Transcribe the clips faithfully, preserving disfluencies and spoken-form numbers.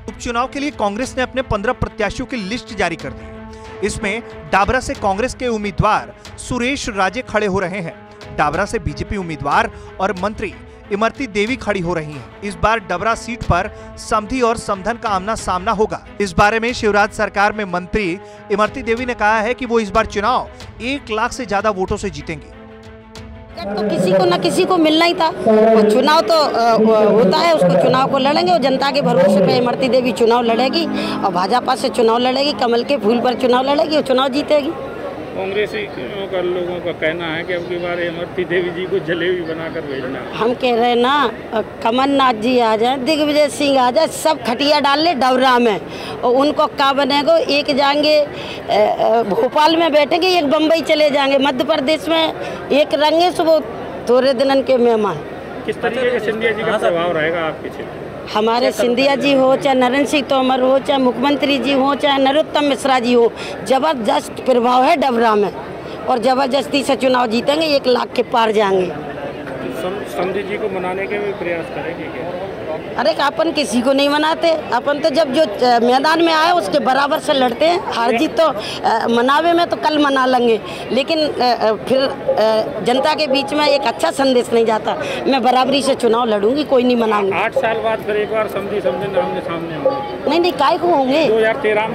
उपचुनाव के लिए कांग्रेस ने अपने पंद्रह प्रत्याशियों की लिस्ट जारी कर दी। इसमें डाबरा से कांग्रेस के उम्मीदवार सुरेश राजे खड़े हो रहे हैं। डाबरा से बीजेपी उम्मीदवार और मंत्री इमरती देवी खड़ी हो रही हैं। इस बार डबरा सीट पर समधी और समधन का आमना सामना होगा। इस बारे में शिवराज सरकार में मंत्री इमरती देवी ने कहा है कि वो इस बार चुनाव एक लाख से ज्यादा वोटों से जीतेंगी। तो किसी को न किसी को मिलना ही था। वो चुनाव तो होता है, उसको चुनाव को लड़ेंगे और जनता के भरोसे पे इमरती देवी चुनाव लड़ेगी और भाजपा से चुनाव लड़ेगी, कमल के फूल पर चुनाव लड़ेगी और चुनाव जीतेगी। कांग्रेसी का लोगों का कहना है कि अब की बार इमरती देवी जी को जलेबी बनाकर भेजना। हम कह रहे हैं ना, कमलनाथ जी आ जाए, दिग्विजय सिंह आ जाए, सब खटिया डाल ले डबरा में और उनको क्या बनेगा। एक जाएंगे भोपाल में बैठेंगे, एक बम्बई चले जाएंगे, मध्य प्रदेश में एक रंगे सुबह थोड़े दिनन के मेहमान। किस तरीके के सिंधिया जी का प्रभाव रहेगा आपके क्षेत्र? हमारे सिंधिया जी हो, चाहे नरेंद्र सिंह तोमर हो, चाहे मुख्यमंत्री जी हो, चाहे नरोत्तम मिश्रा जी हो, जबरदस्त प्रभाव है डबरा में और जबरदस्ती से चुनाव जीतेंगे, एक लाख के पार जाएंगे। समधी जी को मनाने के भी प्रयास करेंगे क्या? अरे अपन किसी को नहीं मनाते, अपन तो जब जो मैदान में आए उसके बराबर से लड़ते हैं। हार जीत तो मनावे में तो कल मना लेंगे, लेकिन फिर जनता के बीच में एक अच्छा संदेश नहीं जाता। मैं बराबरी से चुनाव लड़ूंगी, कोई नहीं मनाऊंगी। आठ साल बाद फिर एक बार समधी समझे आमने सामने होंगे। नहीं नहीं, काय को होंगे? दो हजार तेरह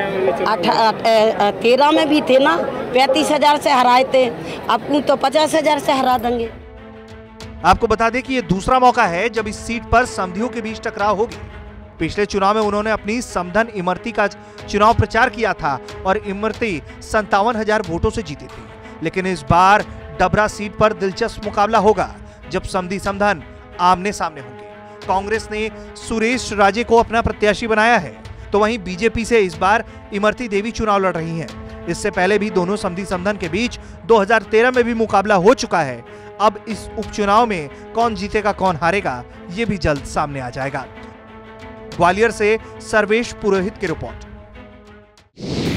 में तेरह में भी थे ना, पैंतीस हजार से हराए थे, अब तो पचास हजार से हरा देंगे। आपको बता दें कि ये दूसरा मौका है जब इस सीट पर समधियों के बीच टकराव होगी। पिछले चुनाव में उन्होंने अपनी समधन इमरती का चुनाव प्रचार किया था और इमरती संतावन हजार वोटों से जीती थी। लेकिन इस बार डबरा सीट पर दिलचस्प मुकाबला होगा जब समधी समधन आमने सामने होंगे। कांग्रेस ने सुरेश राजे को अपना प्रत्याशी बनाया है, तो वहीं बीजेपी से इस बार इमरती देवी चुनाव लड़ रही हैं। इससे पहले भी दोनों समधी समधन के बीच दो हजार तेरह में भी मुकाबला हो चुका है। अब इस उपचुनाव में कौन जीतेगा कौन हारेगा ये भी जल्द सामने आ जाएगा। ग्वालियर से सर्वेश पुरोहित की रिपोर्ट।